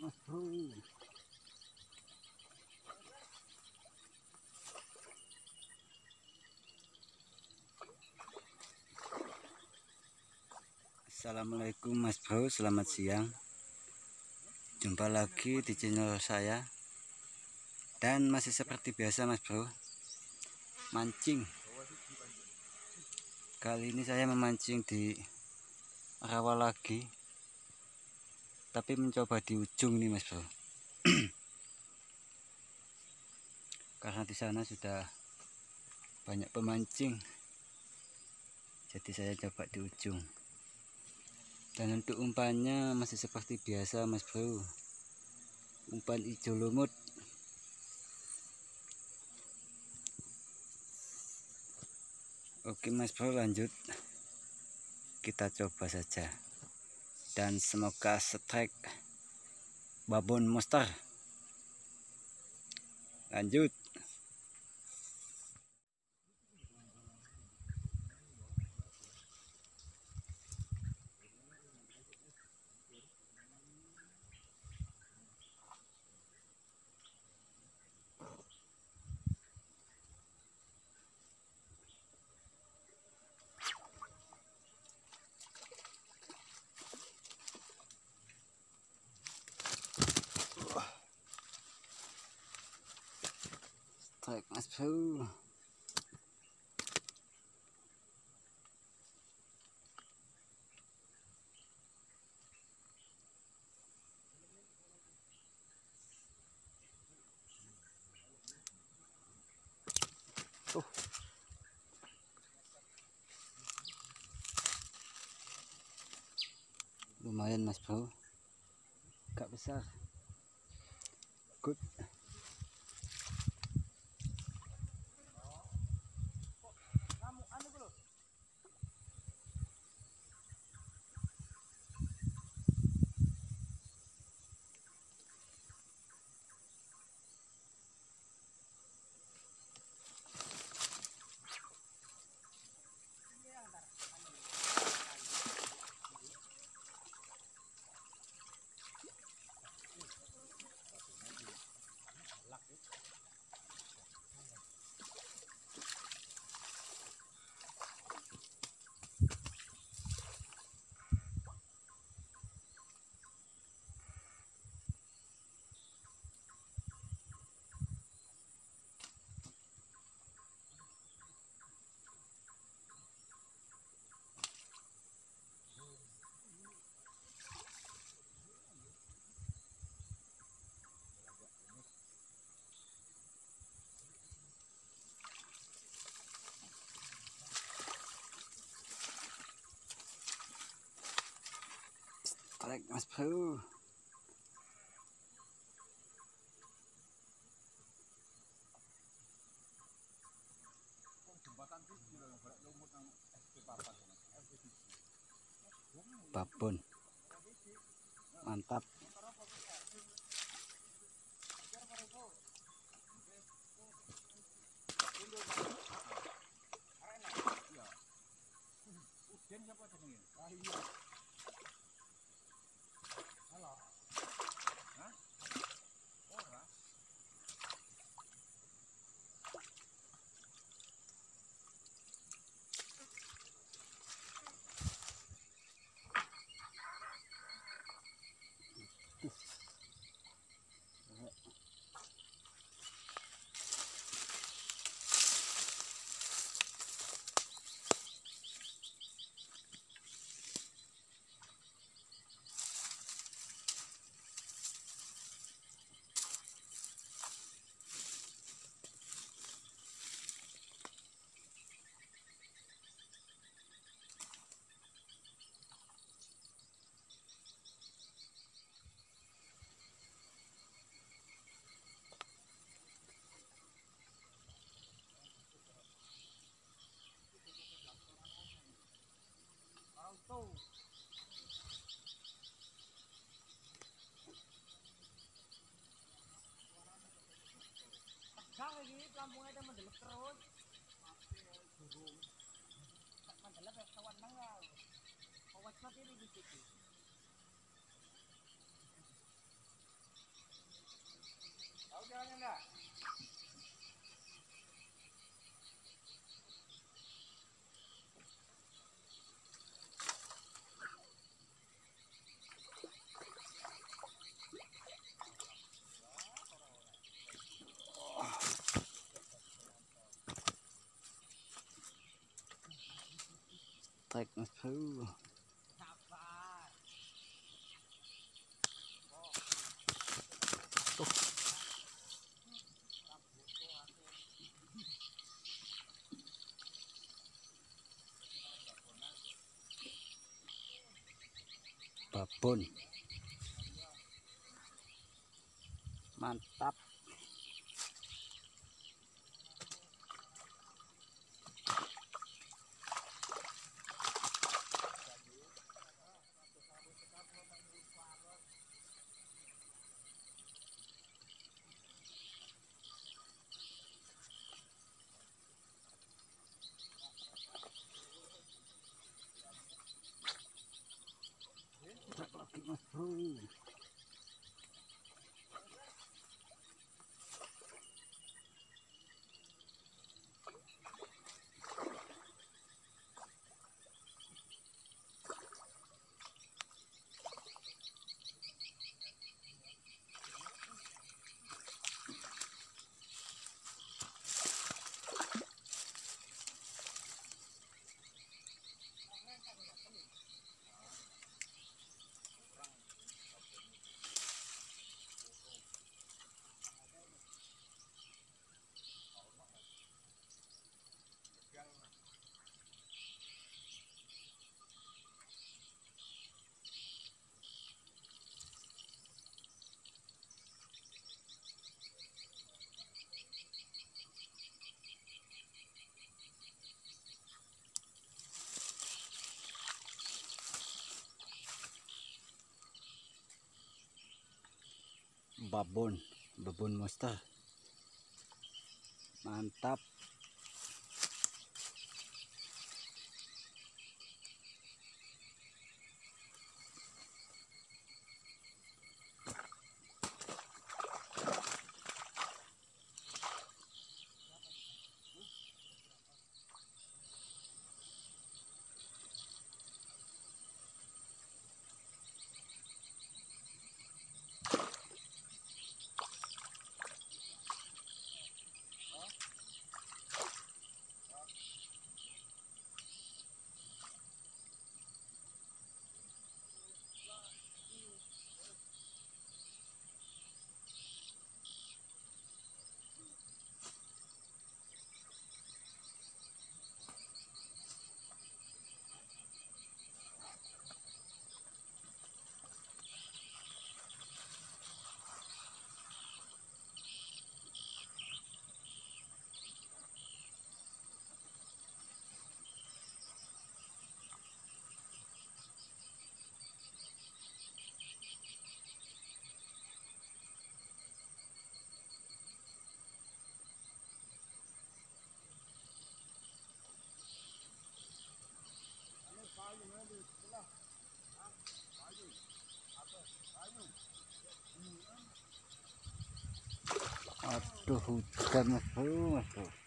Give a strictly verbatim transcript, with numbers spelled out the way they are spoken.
Mas Bro. Assalamualaikum Mas Bro, selamat siang. Jumpa lagi di channel saya. Dan masih seperti biasa Mas Bro, mancing. Kali ini saya memancing di rawa lagi, tapi mencoba di ujung nih Mas Bro. Karena di sana sudah banyak pemancing, jadi saya coba di ujung. Dan untuk umpannya masih seperti biasa Mas Bro, umpan hijau lumut. Oke Mas Bro, lanjut kita coba saja, dan semoga strike babon monster. Lanjut. Strike Mas Bro. Oh. Lumayan Mas Bro, agak besar. Good. Strike Mas Bro. Babon mantap. Tegang lagi, pelampungnya ada mendelep terus. Mendelep ya kawan nanggal. Kawan mati di situ. Trek Mas Bro. Sabar. Babon. Mantap. Trek lagi Mas Bro. Babon, babon monster. Mantap. Aduh, hujan Mas Bro, Mas Bro.